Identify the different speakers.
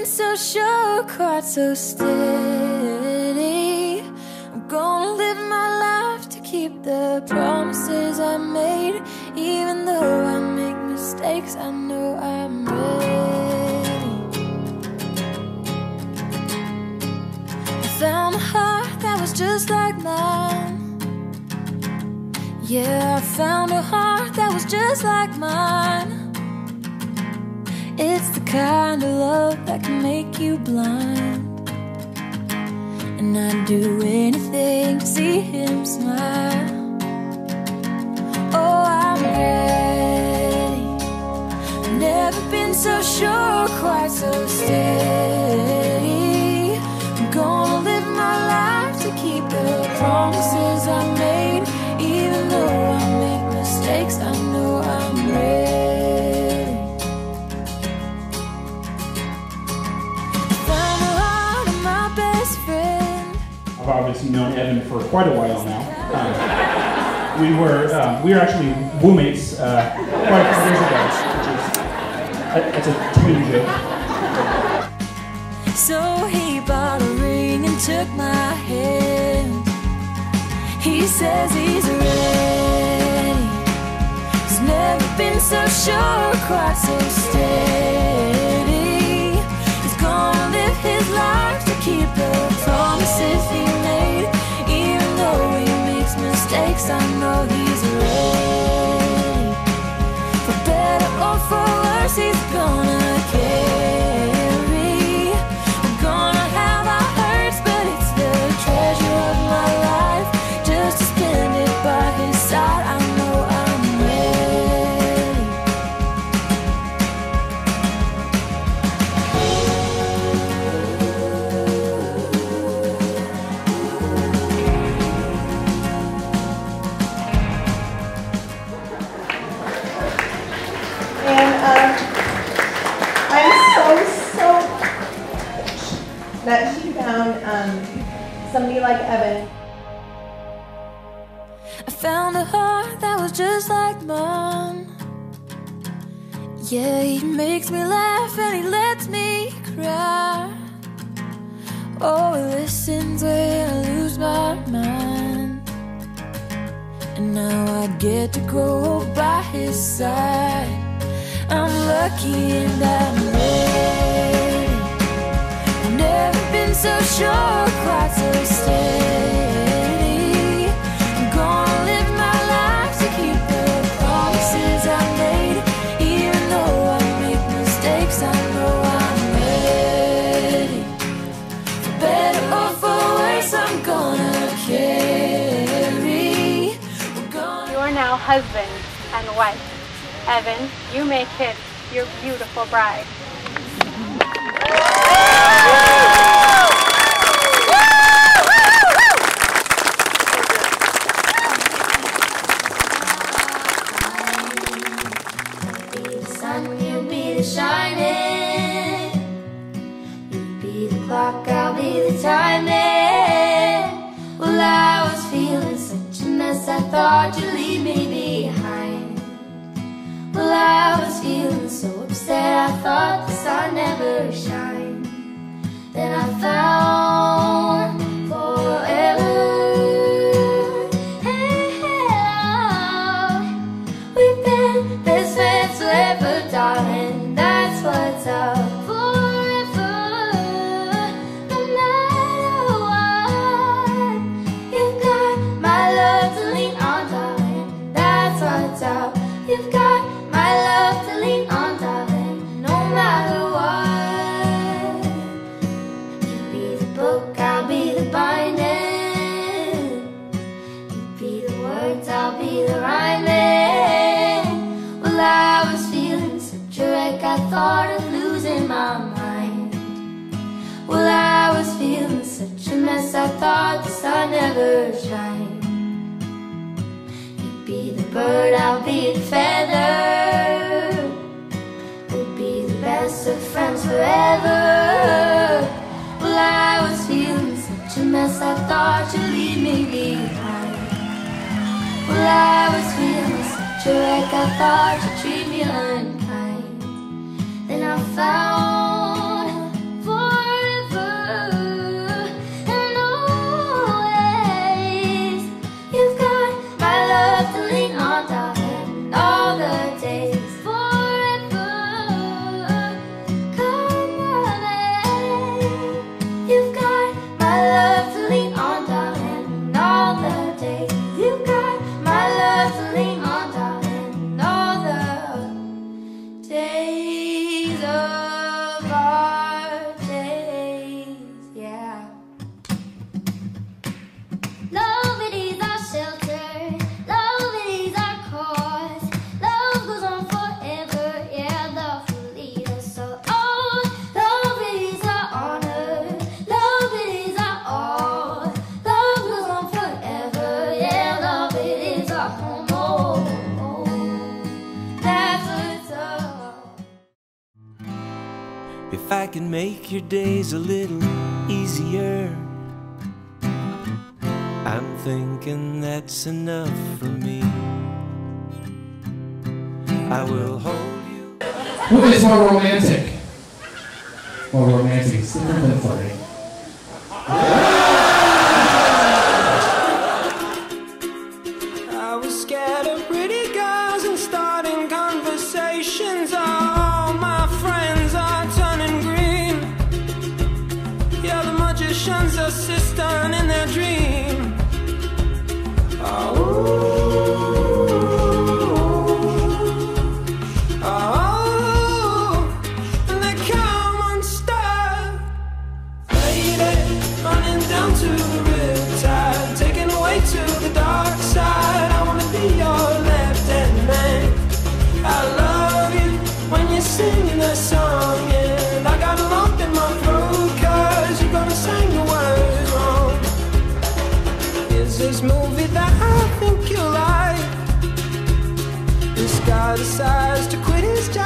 Speaker 1: been so sure, quite so steady. I'm gonna live my life to keep the promises I made. Even though I make mistakes, I know I'm ready. I found a heart that was just like mine. Yeah, I found a heart that was just like mine. It's the kind of love that can make you blind, and I'd do anything to see him smile. Oh, I'm ready. I've never been so sure, quite so steady. I'm gonna live my life to keep the promises I made. Even though I make mistakes, I know I'm ready.
Speaker 2: I've obviously known Evan for quite a while now. We were actually roommates quite a few years ago, which is a tiny joke.
Speaker 1: So he bought a ring and took my hand. He says he's ready. He's never been so sure, quite so steady. He's gonna live his life to keep the promises he made. Even though he makes mistakes, I know he's ready. For better or for worse, he's gonna carry. We're gonna have our hurts, but it's the treasure of my life. Just to spend it by his side, I know I'm ready.
Speaker 3: And I'm so that she found somebody like Evan.
Speaker 1: I found a heart that was just like mine. Yeah, he makes me laugh and he lets me cry. Oh, he listens when I lose my mind. And now I get to go by his side. I'm lucky and I'm ready. I've never been so sure, quite so steady. I'm gonna live my life to keep the promises I made. Even though I make mistakes, I know I'm ready. For better or for worse, I'm gonna carry.
Speaker 4: You are now husband and wife. Evan, you may kiss your beautiful bride.
Speaker 1: Be the sun, you be the shining. You be the clock, I'll be the timing. Well, I was feeling such a mess, I thought you'd leave me behind. Well, I was feeling so upset, I thought the sun never shined. Then I found forever. We've been best friends forever, darling. That's what's up. Forever, no matter what. You've got my love to lean on, darling. That's what's up. You've got my love to lean on, darling, no matter what. You be the book, I'll be the binding. You be the words, I'll be the rhyming. Well, I was feeling such a wreck, I thought of losing my mind. Well, I was feeling such a mess, I thought the sun never shined. Be the bird, I'll be the feather. We'll be the best of friends forever. Well, I was feeling such a mess, I thought you'd leave me behind. Well, I was feeling such a wreck, I thought you'd treat me unkind. Then I found
Speaker 5: if I can make your days a little easier, I'm thinking that's enough for me. I will hold you.
Speaker 6: Who is more romantic? More romantic, it's different than flirting.
Speaker 5: I was scared of pretty girls and starting conversations. All my friends are turning green. Yeah, the magician's assistant in their dream. And they come unstuck, lady, running down to the riptide, taken away to the dark side. I wanna be your left-hand man. I love you when you're singing that song, and I got a lump in my throat 'cause you're gonna sing the words wrong. Is this movie that I think you like? This guy decides to quit his job